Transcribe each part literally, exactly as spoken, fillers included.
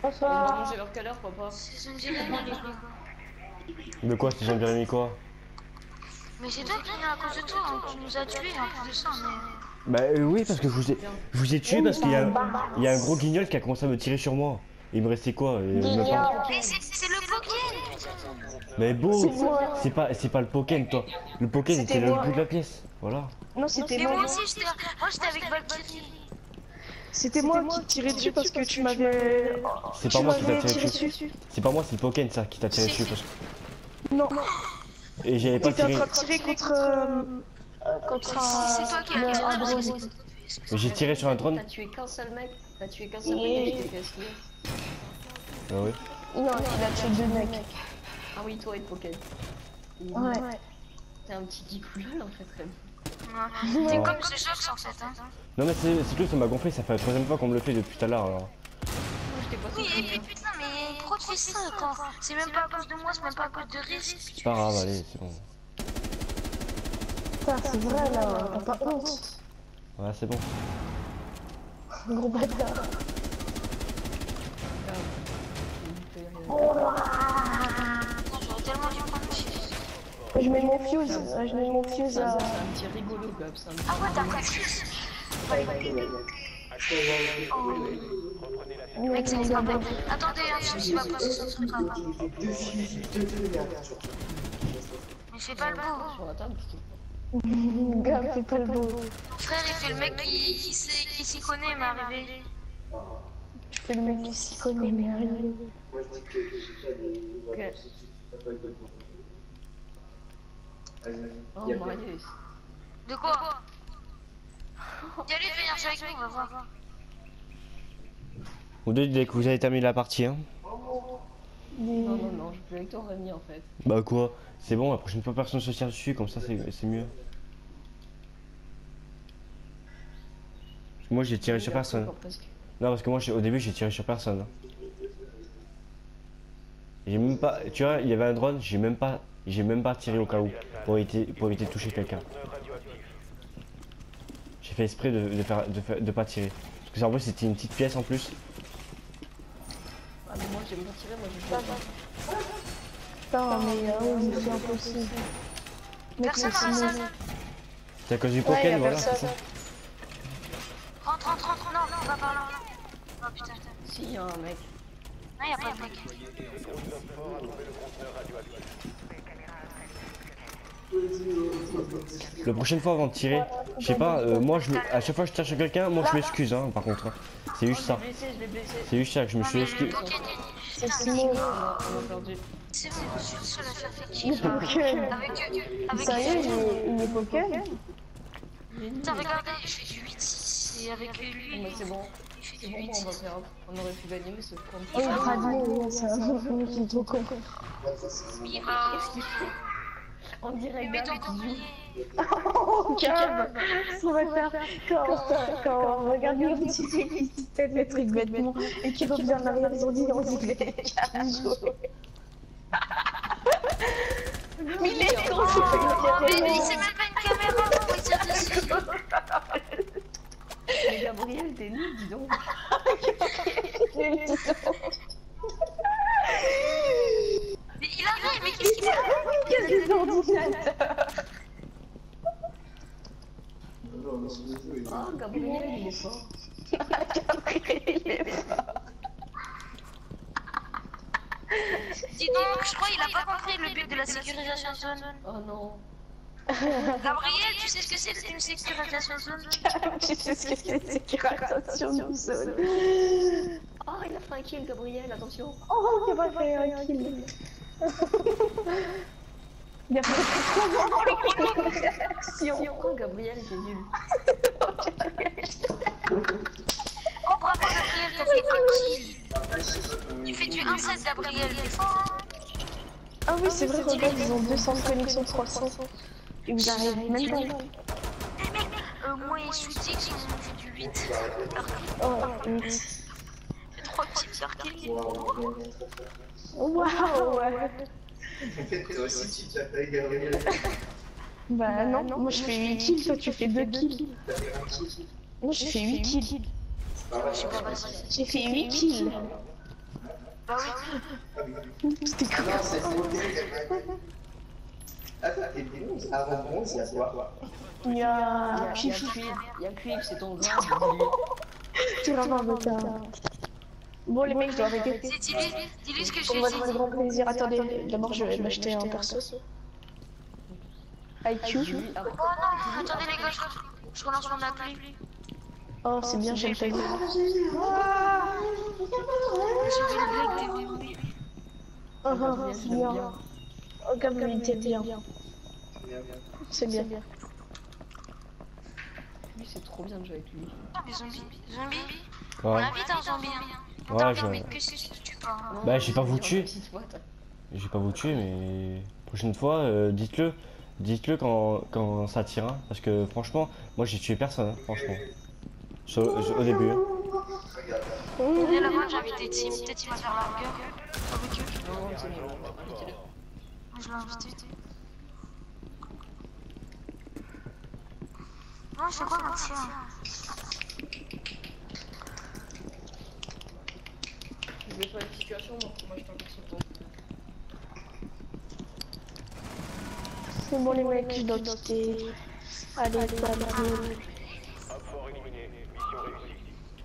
Ils vont manger leur quelle heure, papa? De quoi, si j'aime bien mis quoi? Mais c'est toi qui est à cause de toi, hein. Tu nous as tués en plus de ça, mais... Bah euh, oui, parce que je vous ai, je vous ai tué parce qu'il y a, il y a un gros guignol qui a commencé à me tirer sur moi. Il me restait quoi? euh, même pas... Mais c'est le Pokémon, putain. Mais beau, c'est pas, c'est pas le Pokémon, toi. Le Pokémon, c'était le bout de la pièce. Voilà. Non, c'était Mais moi. moi aussi, j'étais moi j'étais avec Valkyrie. C'était moi qui tirais dessus parce que tu m'avais. C'est pas moi qui t'a tiré dessus. C'est pas moi, c'est le Pokémon ça qui t'a tiré dessus. Parce que... Non. Et j'avais pas tiré. T'étais en train de tirer contre. euh, contre un. C'est toi qui as un drone. Mais j'ai tiré sur un drone. T'as tué qu'un seul mec. T'as tué qu'un seul mec et j'étais casqué. Ah oui. Non, il a tué deux mecs. Ah oui, toi et Pokémon. Ouais. T'es un petit geekoulal en fait, Rem. Ouais. T'es comme ce Jox en fait, hein. Non mais c'est tout, ça m'a gonflé, ça fait la troisième fois qu'on me le fait depuis tout à l'heure alors. Moi je t'ai pas Oui, et soutenu. puis putain, mais pourquoi tu fais ça quand c'est même pas à cause de moi, c'est même pas à cause de risque. C'est pas grave, allez, c'est bon. Putain, c'est vrai là, t'as pas honte. Ouais, c'est bon. Gros bâtard. J'aurais tellement dû prendre le Je mets mon fuse, je mets mon fuse C'est un à. petit rigolo, Gab. C'est un petit. Ah ouais, t'as pas de fuse. Mec, c'est pas vrai. Attendez, un fuse, il va passer son truc là-bas. Mais fais pas le beau. Sur la table, Gars, fais pas le beau. Mon frère, il fait le mec qui, qui sait, qui s'y connaît, mais arrivé. Je fais le mec qui s'y connaît, mais arrivé. Ok. Oh Marius. De quoi? Y'a lui, venir jouer avec nous, on va voir. Vous deux, dès que vous avez terminé la partie, hein. Non, non, non, je peux avec toi Rémi en fait. Bah quoi? C'est bon, la prochaine fois personne se tire dessus, comme ça c'est mieux. Parce que moi j'ai tiré sur personne. Non, parce que moi au début j'ai tiré sur personne. J'ai même pas, tu vois, il y avait un drone, j'ai même pas, j'ai même pas tiré au cas où pour éviter, pour éviter de toucher quelqu'un. J'ai fait exprès de, de faire, de, faire- de pas tirer. Parce que en plus c'était une petite pièce en plus. Ah mais moi j'ai pas tiré, moi j'ai pas. Putain, mais euh, c'est impossible. Mec, Personne c'est dans la mauvais. salle. C'est à cause du Ouais, Pokémon, y'a voilà, c'est personne. ça. Rentre, rentre, rentre. Non, non, on va par là. Oh putain. Si, il y a un mec. Non, y'a pas de mec. La prochaine fois avant de tirer, je sais pas, euh, moi je me- à chaque fois que je tire sur quelqu'un, moi je m'excuse hein, par contre. hein. C'est juste ça. Je l'ai blessé, je l'ai blessé. C'est juste ça que je me suis excusé. C'est Putain, Simon. On a, on a perdu. c'est bon, je suis le seul à faire fait Il est kill. Pokémon. Avec avec Sérieux, il est- il est Pokémon. Putain, regardez, je fais du huit six et avec lui, Bon, bah, c'est bon. il fait C'est du bon, huit bon, on va six. faire. On aurait pu gagner, mais c'est comme Oh, il est radé, ça. Il est trop con. Il va... On dirait Mais Gab donc, qui joue. Oh, calme. On va faire quand, quand on regarde une petite fille qui se fait le truc bêtement et qui revient en arrière, ils ont dit on dit les Mais il est con, Mais, mais c'est même pas une caméra, pourquoi il tire dessus? Mais Gabriel, t'es nul, dis donc. Mais il arrive, mais qu'est-ce qu'il fait? Il y a des ordinateurs. Oh, Gabriel, il est fort. Gabriel, il est fort. Dis donc, je crois qu'il a pas compris le but de la sécurisation de zone. Oh non. Gabriel, tu sais ce que c'est une sécurisation de zone? Tu sais ce que c'est, sécurisation de zone. Oh, il a fait un kill, Gabriel, attention. Oh, il a pas fait un kill. Il a fait une réaction. Oh, Gabriel, t'es nul. Oh bravo Gabriel, t'as fait un kill. Tu fais du un sept Gabriel, t'es fort hein? Ah oui, c'est vrai, regarde, ils ont deux cents de connexion, trois cents. Et vous arrivez même pas. Eh mec, euh, moi et Sweetix, on fait du huit. Oh, oui. Fait trois kills sur kill. Waouh, ouais. En fait, toi aussi, tu t'appelles Gabriel. Bah non, moi je fais huit kills, toi tu fais deux kills. T'as fait un kill. Moi je fais huit kills. Je sais pas, vas-y. J'ai fait huit kills. Bah oui. C'était Ah quoi? non, c'est faux. Attends, t'es bronze? Avant bronze, il y a quoi? Il y Il y a, a... il y a cuivre, il y a cuivre, c'est ton grade. Tu vas voir le cas. Bon les mecs, je dois arrêter. C'est- Dis-lui dis-lui ce que je Pour lui votre ai dit. grand plaisir. Attendez, d'abord je vais m'acheter un perso. I Q. Lui, après- Oh non, attendez les gars, je, je relance mon appli. Oh, c'est bien, j'aime ta gueule. Je vais le déverrouiller. Oh, oh, c'est bien. Oh, comme lui, t'es bien. C'est bien. Lui, c'est trop bien de jouer avec lui. Ah, mais zombie, zombie. On Ouais. invite un zombie. Hein. On Ouais, t'a je- permis que si tu tues pas. hein. Bah, j'ai pas vous tuer. Petite boîte. Je vais pas vous tuer, mais prochaine fois, euh, dites-le. Dites-le quand, quand ça tire, hein, parce que franchement, moi j'ai tué personne, hein, franchement. Sur- au début. hein. Dès la fin, j'ai invité Tim. Peut-être il va faire l'argueur avec eux. Non, non, c'est bon, invitez-le. Je l'ai invité. Non, c'est quoi mon tir? Je vais faire une situation, moi, moi je t'invite sur ton. C'est bon les mecs, je dois quitter. Allez, salut. Fort éliminé, mission réussie.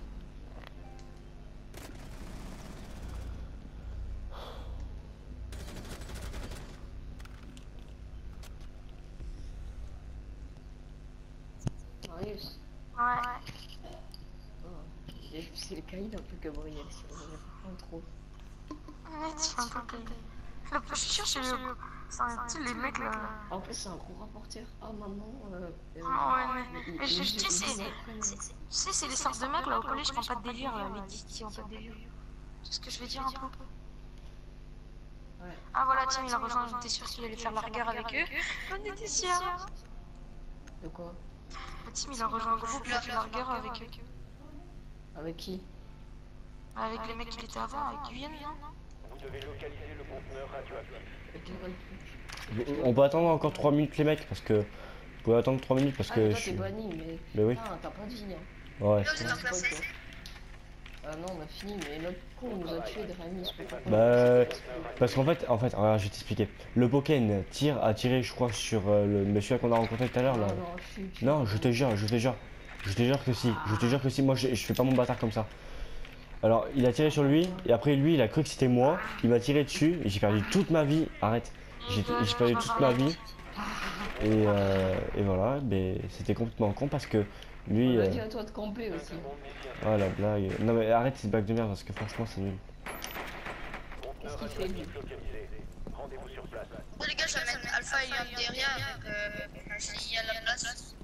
Marius. Ouais. Oh, c'est- c'est le Kaïd un peu Gabriel, c'est vraiment trop. Ouais, tu fais un peu comme. Le plus sûr, c'est le. C'est un style, les mecs là. En plus, c'est un gros rapporteur. Ah, maintenant. Euh, euh, Ah ouais, mais, il- mais je il- je- tu sais, il- c'est- il- c'est- c'est- tu sais, c'est les sortes de mecs là au collège qui ont pas de délire, là, les dix qui ont pas de délire. C'est ce que je veux dire un peu. Ouais. Ah voilà, Tim il a rejoint, j'étais sûr qu'il allait faire la regard avec eux. On était sûr. De quoi? Tim il a rejoint le groupe, il a fait la regard avec eux. Avec qui? Avec les mecs qui étaient avant, avec Guyane, non? Vous devez localiser le conteneur radioactif. Avec le Red Bull. On peut attendre encore trois minutes les mecs, parce que... Vous pouvez attendre trois minutes parce Ah, que mais je toi, t'es suis... banni, mais. Mais oui. Ah, t'as pas de vie, hein. Ouais. Vous êtes en classe S. Ah non, on a fini, mais l'autre con nous a tué de Rémi, je sais pas pourquoi. Bah... Parce qu'en fait, en fait, regarde, je vais t'expliquer. Le Pokken tire, a tiré, je crois, sur euh, le monsieur qu'on a rencontré tout à l'heure, là. Non, non, je suis- Non, je te jure, je te jure. Je te jure que si, je te jure que si, moi je, je fais pas mon bâtard comme ça. Alors, il a tiré sur lui, et après lui, il a cru que c'était moi, il m'a tiré dessus, et j'ai perdu toute ma vie, arrête. J'ai j'ai perdu toute ma vie, et, euh, et voilà, mais c'était complètement con parce que lui... On a Euh, dit à toi de camper aussi. ah la blague, non mais arrête cette blague de merde parce que franchement c'est nul. Qu'est-ce qu'il fait, lui? Localisé. Rendez-vous sur place. Bon les gars, je vais mettre Alpha et Young derrière avec euh, s'il y a la place.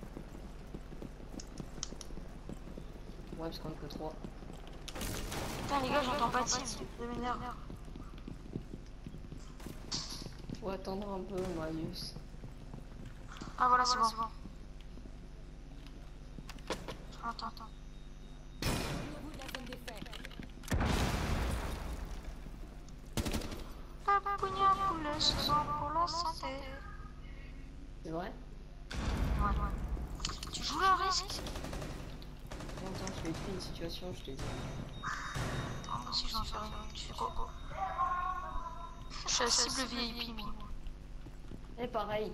Ouais, parce qu'on est que trois. Putain les gars, j'entends pas Tim, je m'énerve. Faut attendre un peu, Marius. Ah voilà, c'est bon. Attends, attends. La pougnard pour le sang, pour la santé. C'est vrai? Ouais, ouais. Tu joues le risque? Non, attends, je t'ai écrit une situation, je t'ai dit. Attends, moi aussi j'en fais rien. Tu fais quoi? Je suis la cible V I P, moi. Eh, pareil.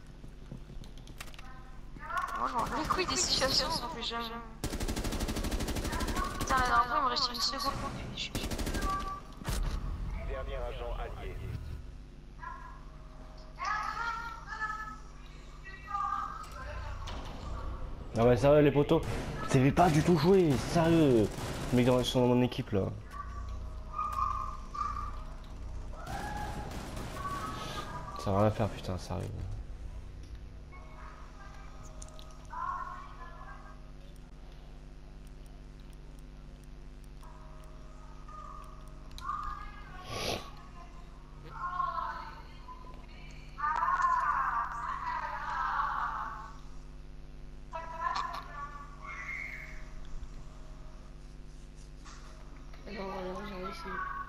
Moi, je m'en bats les couilles des situations, ça fait jamais. Putain, la dernière fois, il me reste une seconde. Je suis- Dernier agent allié. Non mais sérieux les potos, vous savez pas du tout jouer, sérieux. Les mecs dans- sont dans mon équipe là. Ça va rien faire putain, sérieux. Eh ben voilà, j'ai réussi.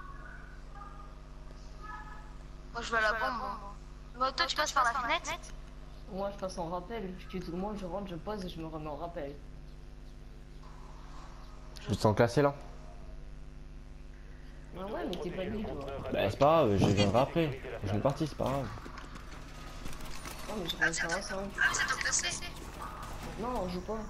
Moi, je vais à la bombe. moi. Moi, toi, tu passes par la fenêtre? Moi, je passe en rappel. Je tue tout le monde, je rentre, je pose et je me remets en rappel. Je me sens classé là. Ah ouais, mais t'es pas lui, toi. Bah c'est pas grave, je viendrai après. Je suis parti, c'est pas grave. Non, mais je reste à ça. Ah, c'est ton classé. Non, on joue pas.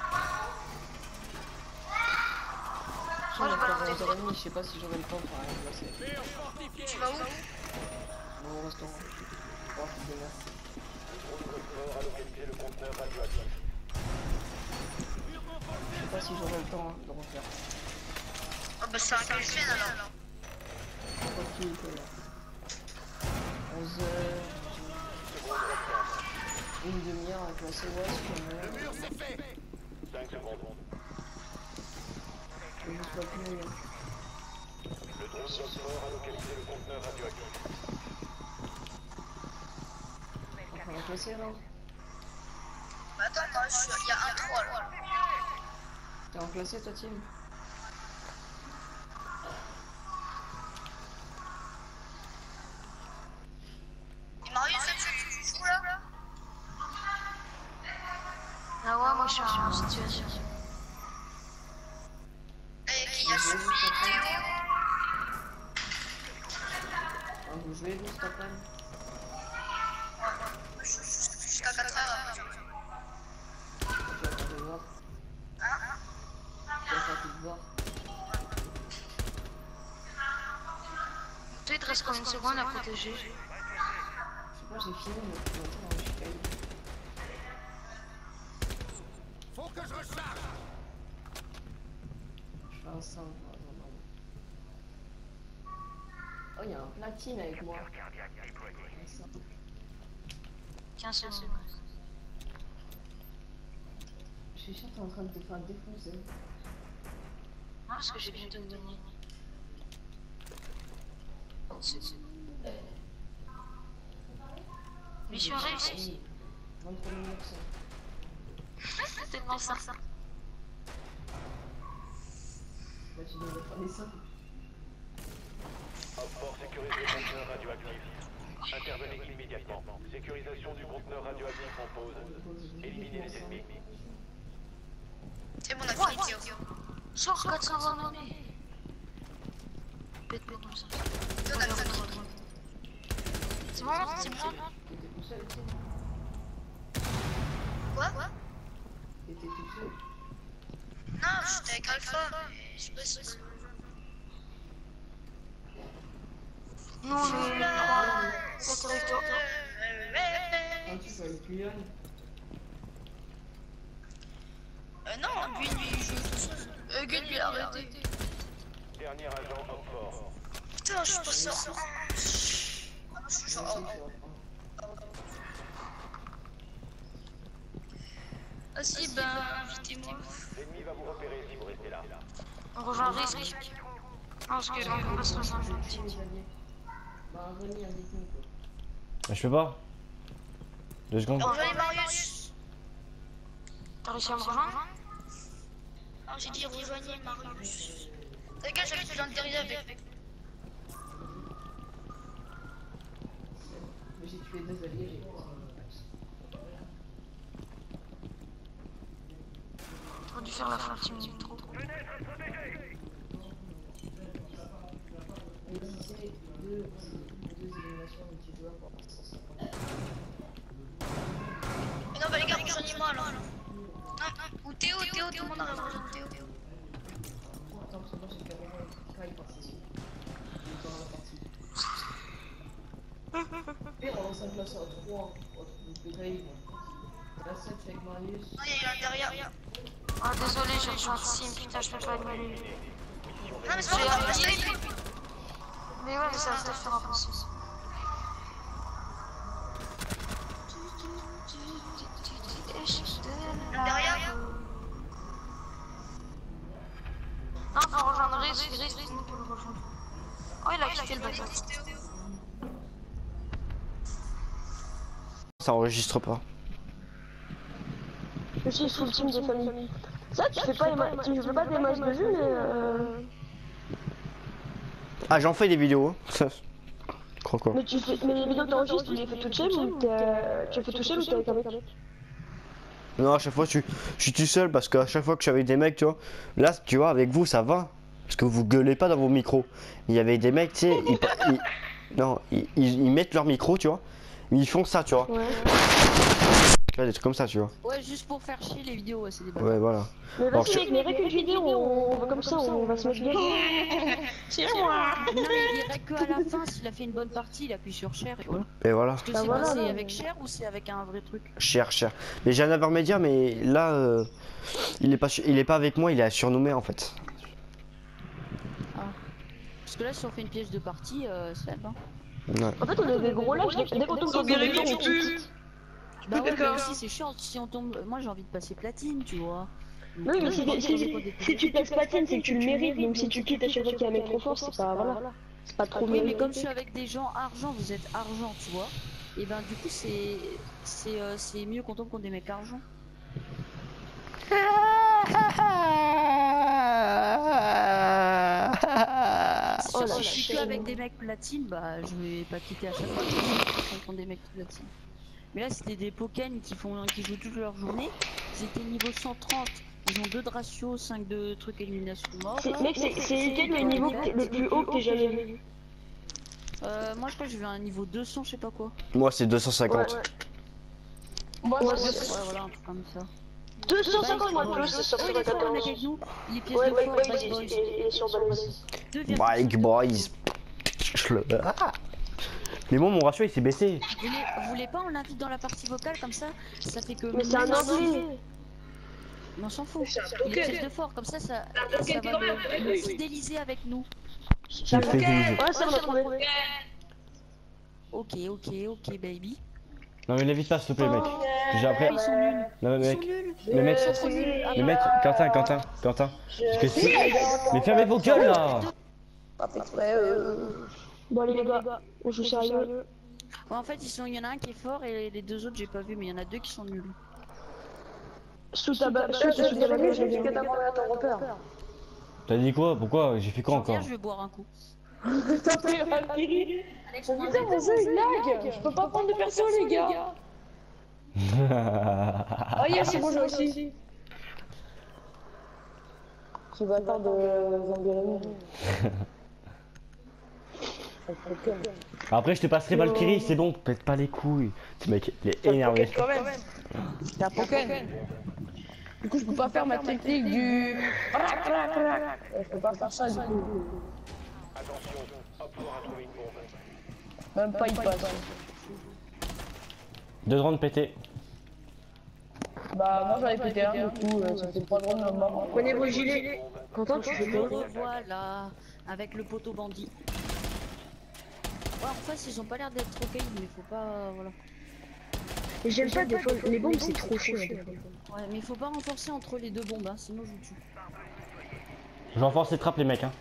Je Moi, je vais vais faire leur onze heures trente, je sais pas si j'aurai le temps pour aller placer. Tu vas où? Bon, au restaurant. Oh, c'est dommage. Coffre a localisé le conteneur radioactif. Je sais pas si j'aurai le temps hein, de refaire. Oh bah c'est un calcul alors. Tranquille, quoi, là. onze heures. Une demi-heure à classer, ouais, c'est pas mal. cinq secondes. Je ne pas plus. Le drone Phosphore a localisé le conteneur radioactif. On va la classer, là. Bah attends, moi, je suis... il y a un trois là. T'es en classé, ta team? Et Marius, tu, tu joues là? Ah ouais, moi je suis en situation. Et qui a suivi Théo? On peut jouer, nous, cet après-midi. Jusqu'à quatre heures. Tu vas faire te voir. Hein? Tu vas faire te voir. Toi, il te reste combien de secondes à protéger? Je sais pas, j'ai fini, mais pour l'instant, je suis caillé. Faut que je recharge. Je fais un simple, non, non, non. Oh, il y a un platine avec moi. Un simple. quinze secondes. Je suis sûr que t'es en train de te faire défoncer. Non, parce que j'ai bientôt gagné. Mission réussie. vingt-trois mille neuf cents. C'est tellement ça. Là, tu devrais faire des simples. Fort sécurisé le conteneur radioactif. Intervenez immédiatement. Sécurisation du conteneur radioactif en pause. Éliminez les ennemis. C'est bon, on a fini, Théo. Sors quatre cent vingt nommés. Pète, pète, comme ça. Théo, on a fini. C'est bon, c'est bon. T'étais tout seul, tu sais. Quoi? Quoi? T'étais tout seul. Non, j'étais avec Alpha. Je sais pas si c'est... Non, je suis là. C'est avec toi. Ah, tu peux avec Lyon. Euh, non, lui, lui, il joue tout seul. Euh, Gun, lui, a arrêté. Dernier agent au fort. Putain, je suis pas sorti. Ah, je suis genre... Ah si, ben, invitez-moi. L'ennemi va vous repérer si vous restez là. On rejoint un risque. Non, parce que là, on va se rejoindre. Bah, venez avec nous, quoi. Bah, je peux pas. Deux secondes. Rejoignez Marius. T'as réussi à me rejoindre? Non, j'ai dit rejoignez Marius. T'as qu'à j'habite dans le derrière avec. Mais j'ai tué deux alliés, j'ai pas. J'aurais dû faire la fin de dix minutes trop. Mais si c'est deux, deux éliminations multijoueurs pour cent cinquante. Mais non, bah les gars, rejoignez-moi là. Non, non. Ou Théo, Théo, tout le monde arrive à rejoindre Théo. Attends, parce que moi j'ai carrément un Kai participe. Il est dans la partie. Et on lance un classe à trois. Le Kai, la sept avec Marius. Non, il y a un derrière. Ah, désolé, j'ai rejoint Sim, putain, je peux pas annuler. Non, mais c'est pas grave, la save. Mais ouais, mais ça va te faire impossible. Derrière. Non, faut rejoindre Riz, Riz, Riz, on peut le rejoindre. Oh, il a quitté le bateau. Ça enregistre pas. Je suis sous le team de famille. Ça, tu fais pas, ima- tu fais pas des matchs de jeu, mais euh... Ah, j'en fais des vidéos. Ça, je crois quoi. mais tu fais, mais les vidéos que t'enregistres, tu les fais toucher ou t'es, tu les fais toucher ou t'es avec un mec? Non, à chaque fois, je suis, je suis tout seul parce qu'à chaque fois que je suis avec des mecs, tu vois. Là, tu vois, avec vous, ça va. Parce que vous gueulez pas dans vos micros. Il y avait des mecs, tu sais, ils, ils- non, ils, ils- ils mettent leur micro, tu vois. Ils font ça, tu vois. Ouais. Tu vois, des trucs comme ça, tu vois. Ouais, juste pour faire chier les vidéos, ouais, c'est des bâtards. Ouais, voilà. Mais Bon, vas-y, je- mec, mais règle une vidéo, on va comme ça, on va se mettre bien. C'est moi. Non, il dirait que à la fin, s'il a fait une bonne partie, il appuie sur share et voilà. Et voilà. Parce que Bah c'est voilà, quoi, c'est non, avec mais- share ou c'est avec un vrai truc? Cher, cher. Mais j'ai un intermédiaire, mais là, euh, il est pas, su- il est pas avec moi, il est surnommé en fait. Parce que là, si on fait une pièce de partie, euh, c'est hein. Ouais. En fait, on a des gros lags, dès qu'on tombe sur des réunions, on quitte. Bah ouais, mais aussi c'est chiant si on tombe. Moi j'ai envie de passer platine, tu vois. Donc, Non, mais euh, si, on si, va pas si, si tu passes platine, c'est que tu le mérites. Donc si tu quittes à chaque fois qu'il y a un mec trop fort, c'est pas, voilà, c'est pas trop Oui, mais mérité. comme je suis avec des gens argent, vous êtes argent, tu vois. Et ben du coup c'est c'est euh, c'est mieux qu'on tombe contre des mecs argent. C'est sûr, Oh la si je suis que chaîne. avec des mecs platine, bah je vais pas quitter à chaque fois que je tombe contre des mecs platine. Mais là c'était des Pokémon qui font qui jouent toute leur journée. Ils étaient niveau cent trente. Ils ont deux de ratio, cinq de trucs élimination mort. C'est- Mec, c'est c'est quel le niveau que t'es- le plus haut que t'aies jamais vu? Euh, moi je crois que je vais à un niveau deux cents, je sais pas quoi. Moi, c'est deux cent cinquante. Moi, Ouais, c'est voilà, un truc comme ça. deux cent cinquante, moi, Bah, plus, c'est oh, il est fort, le mec soixante-quatorze. avec nous. Il est pièce Ouais, de Mike fort, Boys, Mike il Boys. il est sur balance. deux virgule Bike cinq. boys. Je le- Ah. Mais moi, mon ratio, il s'est baissé. Vous voulez, vous voulez pas, on l'invite dans la partie vocale comme ça, ça fait que. Mais c'est un même si- anglais. Mais on s'en fout. Il est pièce de fort, comme ça, ça, ça va le, le fidéliser avec nous. Je le fais vivre. Ouais, ça, on a trouvé. Ok, ok, ok, baby. Non, mais l'évite pas, s'il te plaît, mec. J'ai après. Ils sont nuls. Non, mais Ils sont mec. nuls. Mais mec. Ils sont trop nuls. Ah Mais bah, mec, Quentin, Quentin, Quentin. Parce que si. Mais fermez vos gueules là. Bon, allez, les gars, on joue sérieux. ouais, en fait, ils sont, il y en a un qui est fort et les deux autres, j'ai pas vu, mais il y en a deux qui sont nuls. Sous ta balle, sous ta balle, j'ai dit que t'as pas ton repère. T'as dit quoi? Pourquoi? J'ai fait quoi Viens, encore? je vais boire un coup. T'as fait Valkyrie. Putain, mon jeu, il lag. Je peux pas prendre de perso, les gars. Oh, yes, c'est bon, j'ai aussi. Tu vas faire de zombie. Après, je te passerai Valkyrie, c'est bon, pète pas les couilles. Ce mec, il est énervé. Quand même. T'as Pokémon. Du coup, je peux pas faire ma technique du. Je peux pas faire ça, du coup. Attention, Hop aura trouvé une bombe. Même pas, il passe. Deux rounds pétés. Bah, moi j'en ai pété un, du coup, euh, ça fait trois rounds normalement. Prenez vos gilets. Quentin, tu fais Je me quoi? revoilà avec le poteau bandit. Ouais, en face, ils ont pas l'air d'être trop caïds, mais faut pas. Voilà. Et j'aime pas des fois, les bombes c'est trop chiant. Ouais, mais il faut pas renforcer entre les deux bombes, hein, sinon je vous tue. Je vais renforcer trappe les mecs, hein.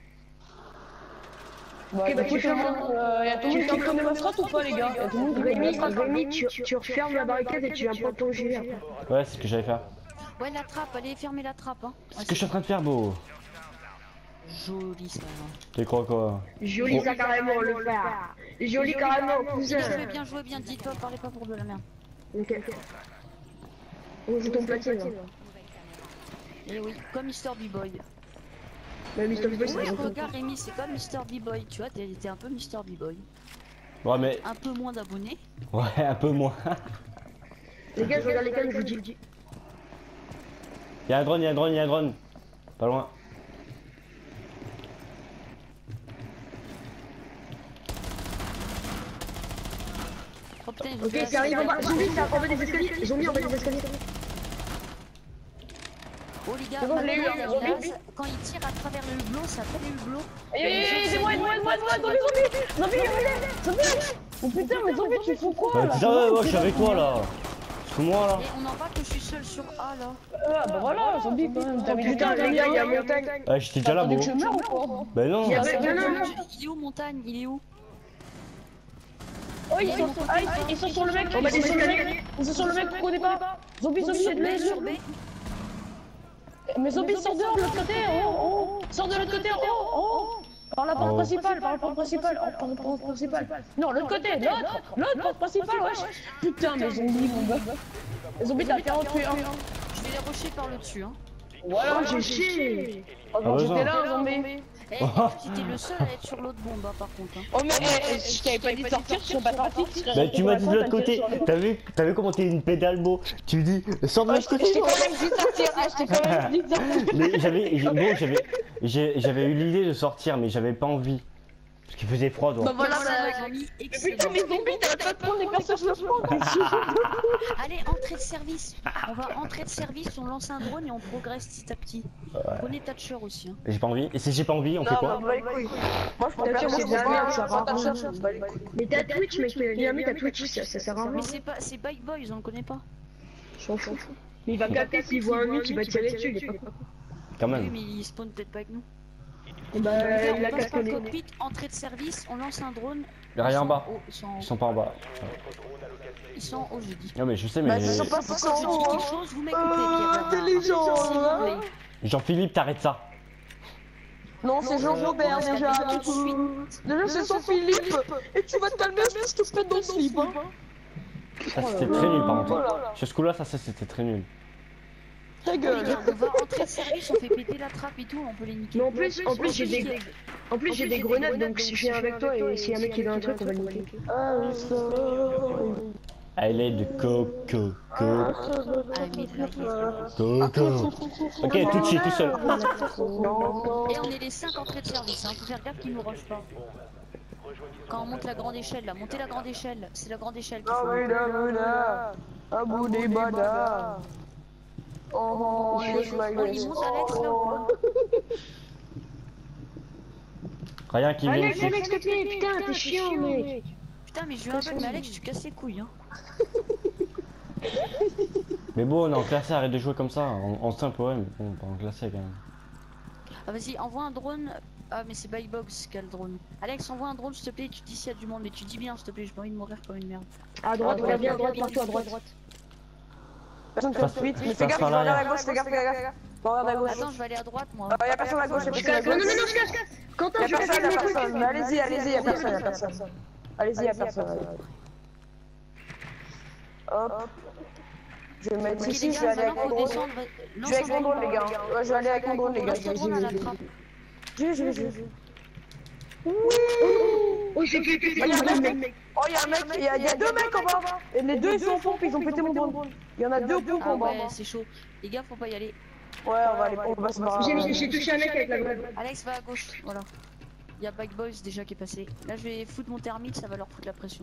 Ok, bah tu fais un. Y'a tout le monde qui connaît ma strat ou pas, les gars? Y'a tout le monde qui connaît ma strat. Rémi, tu refermes la barricade et tu viens prendre ton gilet après. Ouais, c'est ce que j'allais faire. Ouais, la trappe, allez, fermez la trappe, hein. C'est ce que je suis en train de faire, beau. Joli ça. Tu crois quoi? Joli ça carrément, le frère. Joli carrément, cousin. Bien joué, bien joué, bien dit, toi, parlez pas pour de la merde. Ok. On joue ton platine là. Et oui, comme Mister B-Boy. Mais Mister B-Boy, c'est Ouais, bon. regarde Rémi, c'est comme Mister B-Boy, tu vois, t'es t'es un peu Mister B-Boy. Ouais, mais. Un peu moins d'abonnés. Ouais, un peu moins. Les gars, je regarde les cannes, je vous dis. Y'a un drone, y'a un drone, y'a un drone. Pas loin. Oh putain, ils ont Ok, fait ça arrive en bas. la- Zombie, ça en bas des escaliers. Ils ont mis en bas des escaliers. Oh les gars, C'est bon, je l'ai eu, maintenant, hein, là, zombie. ça- quand ils tirent à travers le hublot, ça fait le hublot. Aïe, c'est moi, c'est moi, c'est moi, c'est moi, zombie, zombie, zombie, zombie. Oh putain, mais zombie, tu fous quoi Ouais, là? putain, ouais, ouais, je suis avec toi là. Fous-moi là. Et on en voit que je suis seul sur A là. Ah bah voilà, zombie quand même. Putain, les gars, il y a montagne. Ouais, j'étais déjà là, beau. Je meurs ou quoi? Bah non. Il y a- Je- non, non, non. Il est où montagne? Il est où? Oh, ils sont, ah, ils- ils sont sur le mec, ils sont sur le mec, ils sont sur le mec, prenez pas. Zombie, zombie, Sur c'est de B, l'aide. sur B. Mais zombie, sort dehors de l'autre côté, oh, oh. Sors de l'autre côté, oh, oh. Par la porte Oh. principale, par la porte principale, oh, par la porte principale. Non, l'autre côté, l'autre, l'autre porte principale, wesh. Putain, mais zombie, mon gars. Zombie, t'as fait en tuer un. Je vais les rusher par le dessus. Hein. Voilà, j'ai chié. Oh, Ah, j'étais besoin. là, zombie. Eh, j'étais le seul à être sur l'autre bombe, hein, par contre. Hein. Oh, mais eh, je t'avais pas dit de sortir, je suis pas parti. Bah tu m'as dit de l'autre côté, t'as vu, t'as vu comment t'es une pédale beau. Tu me dis, sors de Oh, l'autre je côté. t'ai quand même dit de sortir. Ah, je t'ai quand même dit de sortir. Mais j'avais, j'ai- bon, j'avais, j'ai- j'avais eu l'idée de sortir, mais j'avais pas envie. Parce qu'il faisait froid, Bah donc. voilà, Voilà, bah. Jean-Mi, Mais excellent. putain, mes zombies, t'arrêtes pas de prendre les personnes sur le front. Allez, entrée de service. On va entrer de service, on lance un drone et on progresse petit à petit. Prenez Thatcher aussi. Hein. J'ai pas envie. Et si j'ai pas envie, on fait quoi? Moi, je préfère c'est de la merde, ça va. Mais t'as Twitch, mec, mais t'as Twitch, ça sert à rien. Mais c'est pas, c'est Bike Boys, on le connaît pas. Je m'en fous. Mais il va capter s'il voit un mec, il va tirer dessus, il est pas con. Quand Oui, même. mais il spawn peut-être pas avec nous. Bah, On il a passe par le capté. cockpit, entrée de service, on lance un drone. Y'a rien en bas. haut, Ils sont en Ils haut, sont pas en bas. ils sont en haut, je dis. Non mais je sais, Bah, mais. ils sont pas Quand forcément je dis en quelque haut. chose, vous m'écoutez, Euh, Pierre Bernard. intelligent, S'il vous hein. plaît. Jean-Philippe, t'arrêtes ça. Non, c'est Jean-Robert on déjà. reste tout de suite. Déjà, c'est Jean-Philippe. Et tu vas te calmer, je te pète dans le slip. Hein. Ça c'était très nul par contre. Voilà. Sur ce coup-là, ça ça, c'était très nul. Ta Les gueule. gars, on va entrer de service, on fait péter la trappe et tout, on peut les niquer. Mais en plus, en plus, j'ai des, en plus, j'ai des grenades, donc si je viens avec toi et s'il y a un mec qui veut un truc, on va le niquer. Elle est de coco, coco, Ah, mais là, coco. Ok, tout de suite, tout seul. et on est les cinq entrées de service, hein. Faut faire gaffe qu'ils nous rushent pas. Quand on monte la grande échelle, là, montez la grande échelle, c'est la grande échelle qu'il faut. Abou des bada. Oh, Oh, ils montent Alex là ou quoi? Rien qui vient Alex, ici. Alex, s'il te plaît, putain, t'es chiant, mec. Putain, mais je lui un bug, mais Alex, tu casses les couilles, hein. Mais bon, on est en classé, arrête de jouer comme ça. En, en simple, ouais, mais bon, pas en classé quand même. Ah, vas-y, envoie un drone. Ah, mais c'est Bybox qui a le drone. Alex, envoie un drone, s'il te plaît, tu dis s'il y a du monde, mais tu dis bien, s'il te plaît, j'ai pas envie de mourir comme une merde. À droite, regarde bien, à droite, partout à droite. Personne Passe- fait tweet, mais passe fais gaffe, par je regarde l'arrière. à gauche, fais gaffe, fais gaffe. Regarde à gauche. Attends, je vais aller à droite, moi. Y'a personne à gauche, y'a Je personne à casse. Non, non, gauche. non, non, je casse. Quentin, Y'a je vais personne, faire y'a mes personne. trucs. Mais allez-y, allez-y, y'a personne, y'a personne. Allez-y, y'a personne. Hop. Je vais me mettre Ok, ici, les je vais gars, aller avec maintenant, mon faut drone. descendre. Je Lance vais avec un mon drone, les gars. Ouais, je vais aller avec mon drone, les gars. Lance ton drone à la trappe. Je vais, je vais, je vais. Oh, il s'est fait péter. Oh, y'a un mec. Oh, y'a un mec, il y a, y a deux mecs en bas. Et les deux ils sont au pompe, ils ont pété mon drone. Il y en a deux au pompe Ah en bas. ouais, c'est chaud. Les gars, faut pas y aller. Ouais, on va aller, on va se barrer. J'ai j'ai touché un mec avec la grenade. Alex va à gauche, voilà. Il y a Bike Boys déjà qui est passé. Là, je vais foutre mon thermite, ça va leur foutre la pression.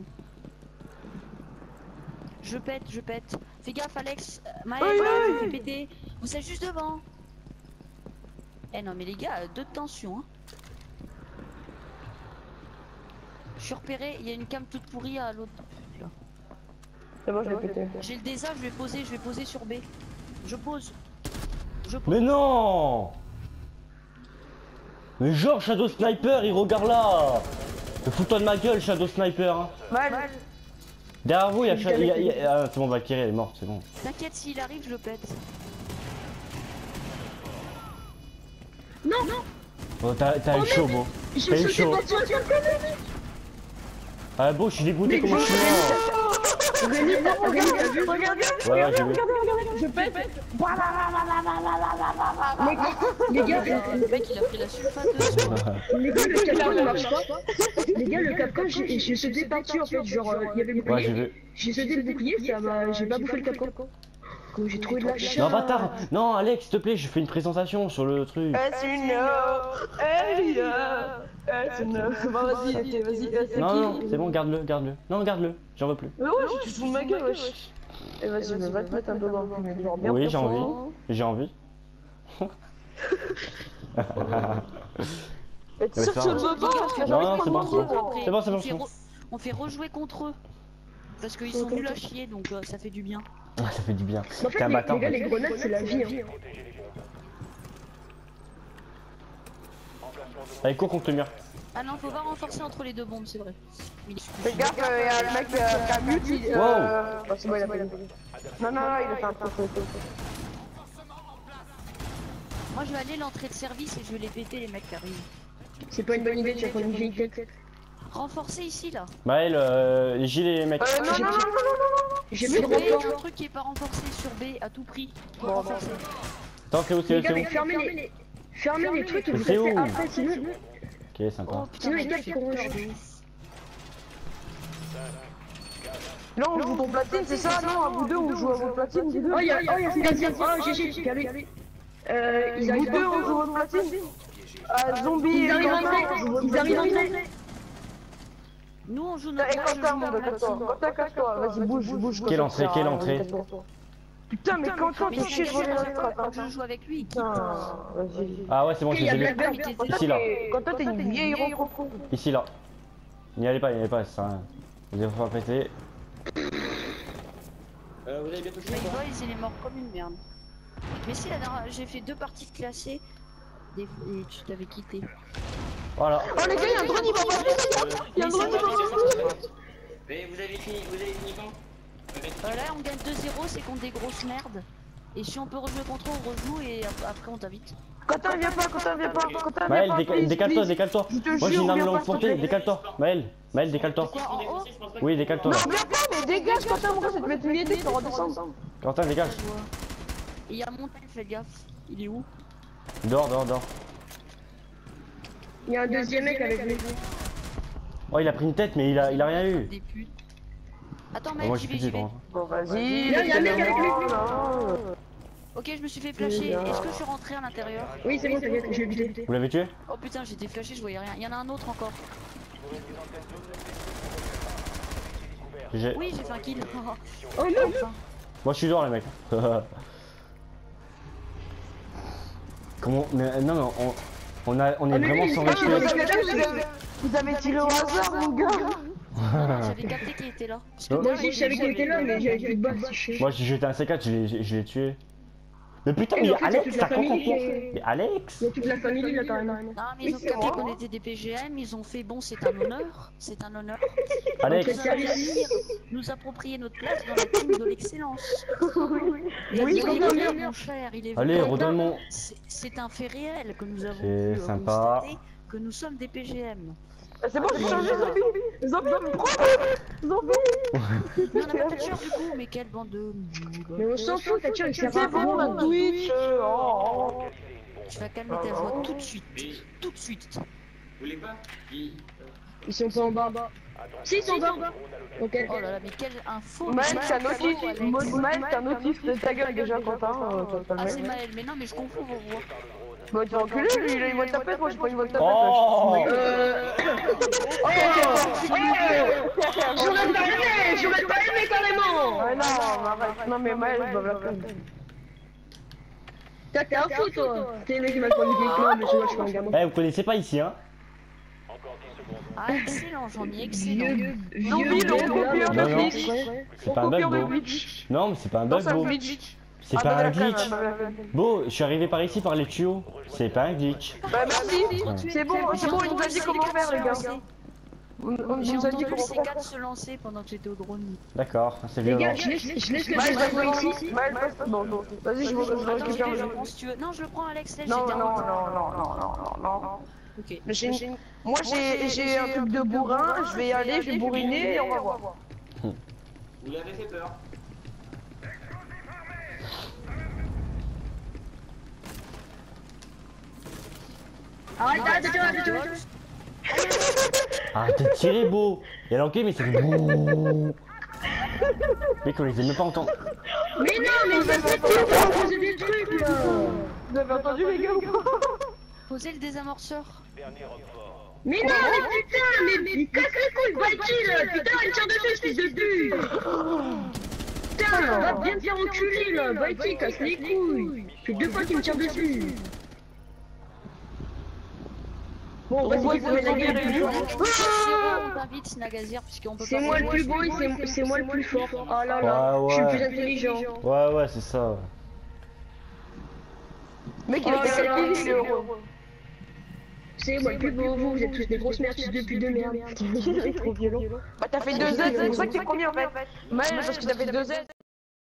Je pète, je pète. Fais gaffe, Alex. Maël, Oui, oui, je oui. fais péter. Vous êtes juste devant. Eh non, mais les gars, euh, deux de tension. Hein. Je suis repéré, il y a une cam toute pourrie à l'autre. Là. C'est bon, je l'ai pété. J'ai le désastre, je vais poser, je vais poser sur B. Je pose. Je pose. Mais non! Mais genre Shadow Sniper, il regarde là! Mais fous-toi de ma gueule, Shadow Sniper! Hein. Mal. Derrière vous, il y a, Sha- il y a- il y a- ah, c'est bon, Valkyrie, elle est morte, c'est bon. T'inquiète, s'il arrive, je le pète. Non, non. Oh, t'as t'as eu chaud, beau. T'as eu chaud. Ah, beau, je suis dégoûté, comment je suis mort. Rémi, t'as Rémi, t'as vu? Regarde bien, Ouais, ouais, j'ai vu. je pète. Les gars, Le mec, il a pris la sulfate de les gars, le Capcom ne marche pas. Les gars, le Capcom, j'ai j'ai sauté par-dessus en fait. Genre, euh, il y avait le Ouais, j'ai bouclier. vu. J'ai sauté le bouclier, ça m'a. J'ai pas bouffé le Capcom. Comment j'ai trouvé de la chance. Non, bâtard! Non, Alex, s'il te plaît, je fais une présentation sur le truc. Est-ce une Est-ce une Bon, vas-y, ok, vas-y. euh, c'est Non, qui non, c'est bon, garde-le, garde-le. Non, garde-le, j'en veux plus. Mais ouais, tu te fous de ma gueule, wesh. Et vas-y, mais va te mettre un peu dans le cul, mais genre bien Oui, j'ai profond. envie. J'ai envie. Et tu Ouais, sais que ça tu va. veux pas parce que Non, j'arrive non, pas c'est à bon, me c'est bon. comprendre. C'est bon, c'est bon, On c'est fait, bon. re- on fait rejouer contre eux. Parce qu'ils sont nuls à chier, donc euh, ça fait du bien. Ah, ça fait du bien. En fait, T'es un les, bâtard. les gars, en fait. les grenades, c'est la vie. Hein. Allez, cours contre le mur. Ah non, faut pas renforcer entre les deux bombes, c'est vrai. Mais il est Fais gaffe, il y a le mec euh, qui a mute, il... euh... Oh, c'est bon, il a pas eu. Non, non, non, il a fait un truc. Moi, je vais aller l'entrée de service et je vais les péter, les mecs qui arrivent. C'est pas une bonne idée, tu vas prendre une vieille tête. Renforcer ici, là. Maël, euh, les gilets, les mecs. Euh, non, non, non, non, non, J'ai Sur plus B, de il y a rapport. un truc qui est pas renforcé sur B à tout prix. Faut Bon, renforcer. Attends, c'est où, c'est Les où, gars, c'est mais où? fermez les... Fermez les trucs et vous C'est où? restez après, sinon... Ok, sympa. Oh putain, Sinon, mais les il gars, fait ils pourront peur jouer. de ouf. Là on joue ton platine, c'est ça? Non, à vous deux on joue à votre platine, vous deux. Oh, y'a oh, y'a Gazier. Oh, G G, perdu. Euh, ils Vous arrivent deux on joue à votre platine. Ah, zombie Ils et arrivent en Quentin, vrai, on joue à votre ils arrivent en platine. vrai. Nous on joue Et notre match, je Quentin, joue mon ma gars, casse-toi. platine. Quentin, casse-toi, vas-y, bouge, bouge. Quelle Quentin, entrée, ça quelle sert à rien, entrée? casse-toi. Putain, mais Quentin, Mais tu c'est chies, je chaque voulais fois la quand Quentin. je joue avec lui. Putain, vas-y. Ah ouais, c'est bon, je Il y a les ai vus. Blackbird qui était là. Ici, là. Quentin, t'es une vieille recro. Ici, là. N'y allez pas, n'y allez pas, ça sert à rien. Vous allez vous faire péter. Euh, vous avez bien touché My ou pas? Boys, il est mort comme une merde. Mais si, la dernière, j'ai fait deux parties de classées des... et tu t'avais quitté. Voilà. Oh les gars, il y a un drone, il va pas vite. Il y a un drone, il va pas vite. Mais vous avez fini, vous avez fini quand? Euh, là, on gagne deux zéro, c'est contre des grosses merdes. Et si on peut rejouer contre eux, on rejoue et ap- après on t'invite. Quentin, viens pas, Quentin, viens pas. Quentin, Maël, viens pas. déca- please, décale-toi, please. décale-toi. Je te Moi j'ai jure, une arme viens longue pas, portée, s'il te plaît. décale-toi. Maël, Maël, décale-toi. Quoi, en haut? Oui, décale-toi Non, là. viens pas, mais dégage, Quentin, mon gars, ça te met une idée, tu vas redescendre. Quentin, dégage. Je vois. Et il y a Montagne, fais gaffe. Il est où? Dehors, dehors, dehors. Il y a un deuxième mec avec lui. Oh, il a pris une tête, mais il a, il a rien eu. Des putes. Attends, Oh, mec, moi j'y j'ai vais, plus j'y de vais. temps. Bon, vas-y. Là, il y a un mec avec lui. Ok, je me suis fait flasher. Est-ce que je suis rentré à l'intérieur? Oui, c'est bon, t'inquiète, je vais buter. Vous l'avez tué? Oh putain, j'étais flashé, je voyais rien. Il y en a un autre encore. J'ai- Oui, j'ai fait un kill. Oh non, Enfin. Moi je suis dehors les mecs. Comment? Mais non, mais on, on, a, on est Ah, mais vraiment lui, sans il- ah, mais respect. vous avez- Vous avez- Vous avez tiré au hasard, mon gars. J'avais capté qu'il était là. Parce que Oh. Moi aussi, je savais qu'il était là, mais j'avais plus de balles. Moi j'ai jeté un C quatre, je l'ai- je l'ai tué. Mais putain, mais Et en fait, Alex, toute t'as la compris? famille. Mais Alex? Il y a toute la famille là quand même. Non, mais ils ont Oui, c'est capté moi. qu'on était des P G M, ils ont fait bon, c'est un honneur, c'est un honneur. Alex, Nous allons venir nous approprier notre place dans la team de l'excellence. Oui, Il est c'est vrai, bon. mon cher, il est allez, vrai. redonne mon. C'est- C'est un fait réel que nous avons C'est pu euh, sympa. constater que nous sommes des P G M. C'est bon, j'ai changé, zombie. Zombie, zombie. Mais on n'a pas de tir du coup, mais quelle bande de... Mais on s'en fout, Thatcher, il sert C'est à bon, on a rien. Twitch. euh, oh, oh. Tu vas calmer ta voix tout de suite, tout de suite. Vous voulez pas? Qui? Ils sont pas en bas. Si, ils sont en bas. Ok. Oh là là, mais quelle info! Maël, mais t'as quelle info, notif. Alex. Maël, t'as notif de ta gueule déjà, Quentin. euh, tu vas te Ah, c'est calmer. Maël, mais non, mais je confonds vos voix. Bah, tu es enculé, lui, il a une voix de tapette, moi j'ai pas une voix de tapette. Oh! Euh... Oh, J'aurais pas aimé, j'aurais pas aimé carrément. Ouais, non, mais arrête. Non, mais Maël, je dois l'appeler. T'as t'es un fou toi. T'es le mec qui m'a connu des clans, mais je vois, je suis un gamin. Eh, vous connaissez pas ici, hein? Ah, excellent, j'en ai excellent. Vieux, Zombie, vieux, le copieur Non, de non. Glitch. C'est pas un bug, Copieur de beau. Glitch. Non, mais c'est pas un Non, bug, c'est un beau. glitch. C'est Ah, pas bah, un la glitch. canne, bah, la canne. Beau, je suis arrivé par ici par les tuyaux. C'est pas un glitch. Bah, merci. C'est bon, c'est bon, il nous a dit comment faire, les gars. On on J'ai nous a dit entendu le comment C faire. quatre se lancer pendant que j'étais au drone. D'accord, c'est Les violent. gars, je laisse, je laisse le Maël, débat vas-y, ici. Maël, passe- non, non. Vas-y, je vous je Attends, je récupère le le prends si tu veux. Non, je le prends, Alex, là, j'ai Non, déjà non, non, entendu. non, non, non, non, non. Ok. Mais j'ai une- Moi, j'ai j'ai un truc de bourrin, je vais y aller, je vais bourriner et on va voir. Vous l'avez fait peur. Arrête, arrête, arrête, arrête. Arrête de tirer, beau. Il y a l'enquête, mais ça fait bouh. Mec, on les a même pas entendre. Mais non, mais ça fait tout, on faisait des trucs là. Vous avez entendu, les gars, ou pas? Posez le désamorceur. Dernier renfort. Mais non, mais putain, mais il casse les couilles, Valky là. Putain, il tire dessus, ce fils de pute. Putain, va bien te faire enculer là. Valky, casse les couilles. Ça fait deux fois qu'il me tire dessus. Bon, vas-y, il faut mettre la gueule de jour. On t'invite, Snagazir, puisqu'on peut pas. C'est moi le plus beau et c'est- c'est moi le plus fort. Oh là là, Ouais, je suis le ouais. plus intelligent. Ouais, ouais, c'est ça. Mec, il a Oh là là. calculé, il est heureux. C'est moi le plus beau, vous, vous êtes tous des grosses merdes, fils de pute de merde. Il est trop violent. Bah, t'as fait deux Z, c'est pour ça que t'es premier en fait. Maël, parce que t'as fait deux Z.